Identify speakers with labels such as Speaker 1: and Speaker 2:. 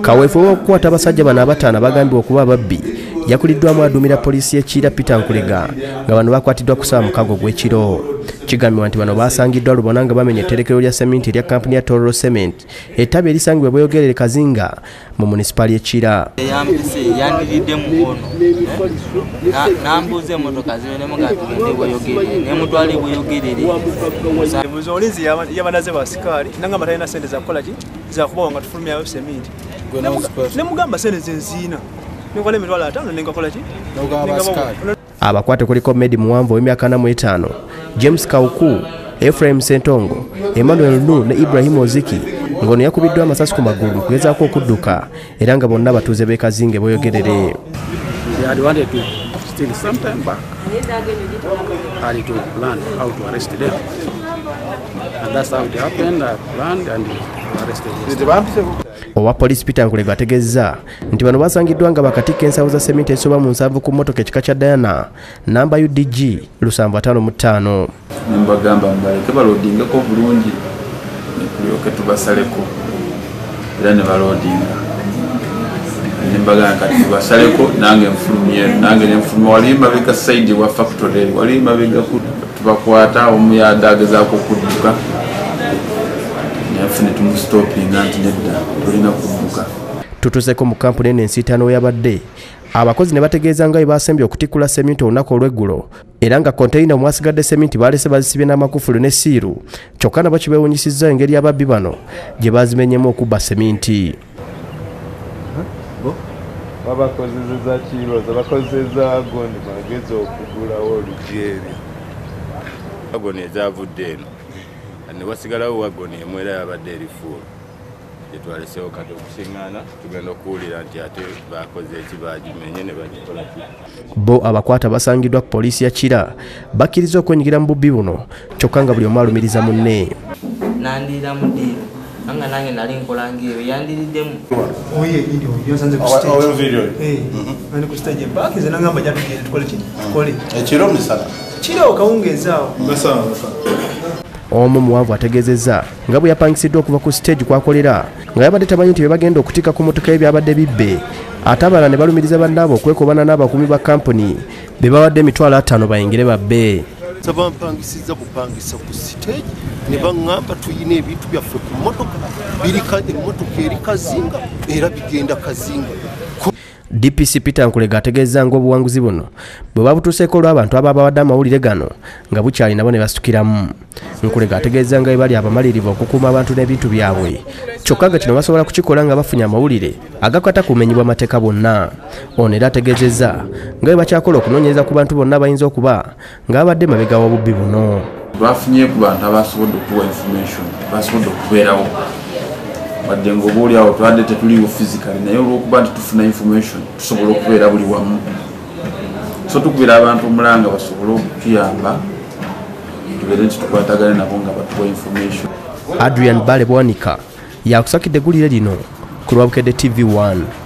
Speaker 1: kaweefube okukwata abasajja bano abataano bagambibwa okuba ababbi yakuliddwamu aduumira poliisi y'Ekira Peter Nkulega nga bano bakwatiddwa ku ssaawa 6 ogw'ekiro. Kigambibwa nti bano basangiddwa Lubona nga bamenya etterekero lya seminti erya kampuni ya Tororo Cement ettabi erisangibwa Bweyogerere Kazinga mu munisipali y'Ekira.
Speaker 2: Yandiridde mukono nambuuza emmotoka ziweremu nga tugende Bweyogerere nemutwala Bweyogerere.
Speaker 3: Omulinzi yabanaze basikaali nanga matalina sente za kukola ki za kubawa nga tufulumyayo seminti nemugamba sente zenziina nikola emitwalo 5 nengakola ki
Speaker 1: abakwate kuliko Medi Muwanvu w'emyaka 45, James Kauku, Ephraim Sentongo, Emmanuel Nu ne Ibrahim Oziki ngono yakubiddwa amasasi ku magulu mu kugezaako okudduka era nga bonna batuuze b'e Kazinge Bweyogerere. Owa poliisi Peter Nkulega ategeezza nti bano basangiddwa nga bakatikka ensawo za seminti ezisoba mu 7 ku mmotoka ekika kya Diana namba UDG 755.
Speaker 4: Nembagamba mbaleke baloodingeko bulungi tulyoke tubasaleko era ne baloodinga. Nembagamba kati tubasaleko nange nfulumye nange nenfuluma wali mabega side wa factory wali mabega tubakwata omuyada agezaako okudduka nefune tumustopping anti nedda tulina kudduka.
Speaker 1: Tutuuseko mu kampuni eno ensiitaano yabadde abakozi ne bategeeza nga bwe basembye okutikula seminti olunaku olw'eggulo era nga konteyina mwasigadde seminti balese bazisibye n'amakufulu ne siiru kyokka nabo kibeewunyisizza engeri ababbi bano gye bazimenyemu okubba seminti.
Speaker 5: Babakozesezza kiroza bakozesezza agoni bageza okugulawo olujeeri agoni ezavudde eno ne wasigalawo wagoni emwera yabadde erifuula gyetwalesewo kati okusiŋŋaana tugenda okuwulira nti ate bakoze ekibagimenye ne bagikola ki.
Speaker 1: Bo abakwata basangiddwa ku poliisi ya Kira bakkiriza okwenyigira mu bubbi buno kyokka nga buli omu alumiriza munne.
Speaker 2: Nandira mudiiro anga nange nali nkola ng'eyo yandiriddemu.
Speaker 3: Oye video yasanze ku stage. Oyo video. Ani ku stage back ze nangamba jatugende tukole ki? Kole. Ekiro misala. Kiro kawungezaawo. Basala.
Speaker 1: Omu Muwanvu ategeezezza nga bwe yapangisiddwa okuva ku stage kwakolera nga yabadde tamanyi nti bagenda okutika ku mmotoka ebyabadde bibbe ate abalala ne balumiriza bannaabwe okwekobana n'abakuumi ba kampuni be bawadde emitwalo 5 bayingire babbe.
Speaker 6: Bampangisiza bupangisa ku stage ne baŋŋamba tuyina ebintu byaffe ku mmotoka emmotoka eri Kazinga era bigenda Kazinga.
Speaker 1: DPC Peter Nkulega ategeezza ng'obuwanguzi buno bwe babutuuseeko olw'abantu ababawadde amawulire gano nga bukyali nabo ne basitukiramu. Nkulega ategeezza nga bwe bali abamalirivu okukuuma abantu n'ebintu byabwe kyokka nga kino basobola kukikola nga bafunye amawulire agakwata ku bumenyi bw'amateeka bonna. Ono era ategeezezza nga bwe bakyakola okunoonyereza ku bantu bonna abayinza okuba ng'abadde mabega w'obubbi buno.
Speaker 4: Bafunye ku bantu abasobodde okuwa information basobodde okubeerawo wadde ng'obuuli awo twadde tetuliwo physically naye olw'okuba nti tufuna information tusobola okubeera buli wamu so tukubira abantu omulanga basobole okutuyamba tubeere nti tukwatagane nabo nga batuwa information.
Speaker 1: Adrian Bale Bwanika yakusakidde eggulire lino ku Lwabukedde TV1.